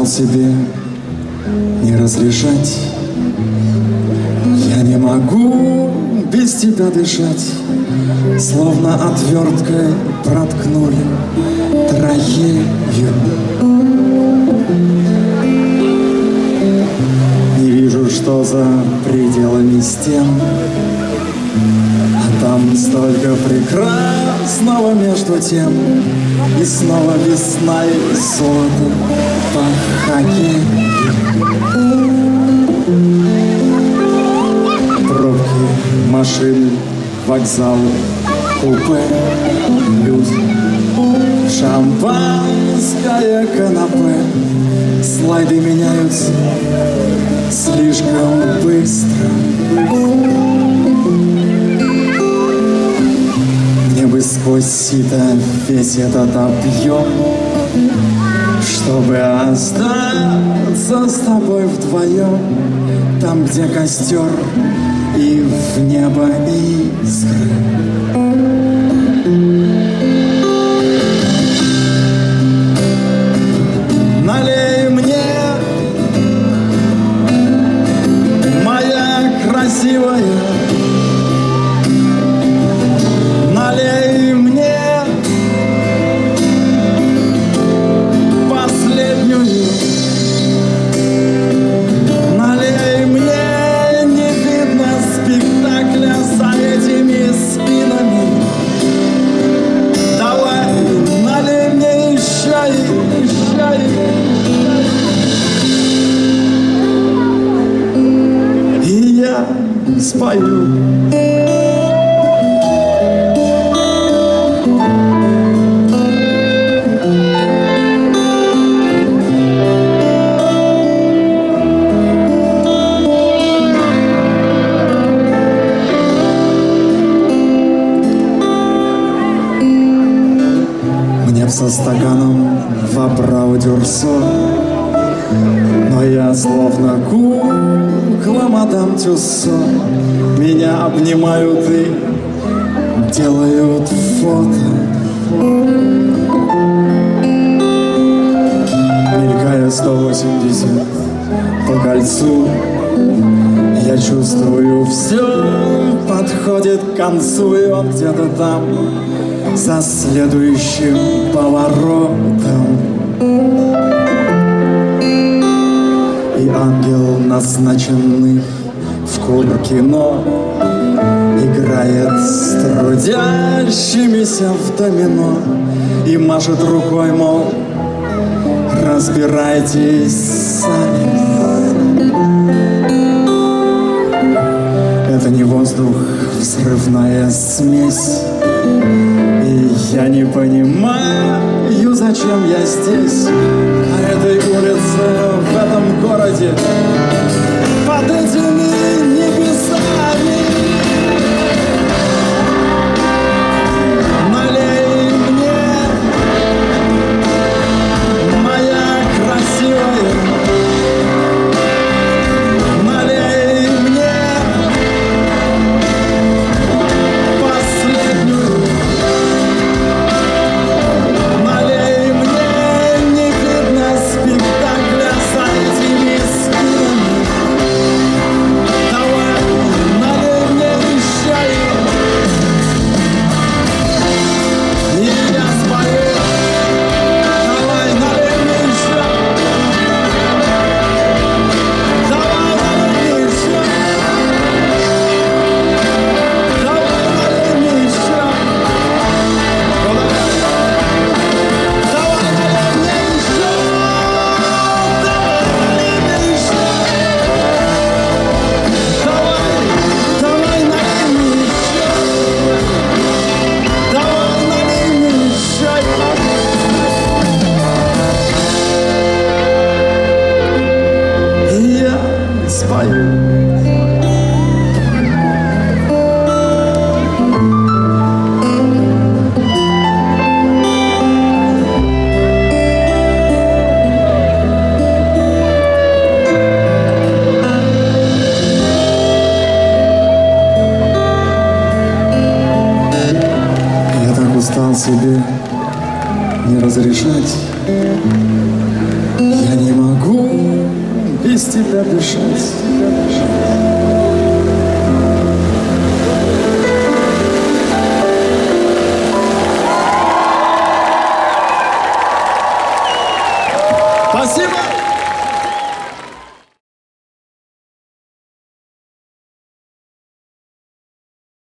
устал себе не разрешать. Я не могу без тебя дышать, словно отверткой проткнули трахею. Не вижу, что за пределами стен, а там столько прекрасного между тем. И снова весна и золото по хоккею. Пробки, машины, вокзал, купе, люди, шампанское канапе. Слайды меняются слишком быстро. Мне бы сквозь сито весь этот объем, чтобы остаться с тобой вдвоем, там, где костер и в небо искры. Налей мне, моя красивая, налей мне последнюю, налей мне, не видно спектакля за этими спинами. Давай, налей мне еще и еще и я спою. Со стаканом в абрау дюрсо, но я словно кукла мадам Тюссо. Меня обнимают и делают фото. Мелькая 180 по кольцу, я чувствую, все подходит к концу, и он где-то там за следующим поворотом. И ангел, назначенный в Куркино, играет с трудящимися в домино и машет рукой, мол, разбирайтесь сами. Это не воздух, взрывная смесь. И я не понимаю, зачем я здесь, на этой улице, в этом городе, под этими небесами. Налей мне, моя красивая, налей мне последнюю. Налей мне, не видно спектакля за этими спинами. Давай, налей мне еще и я спою. Давай, налей мне еще. Давай, налей мне еще. Давай, налей мне еще. Устал себе не разрешать. Я не могу без тебя дышать.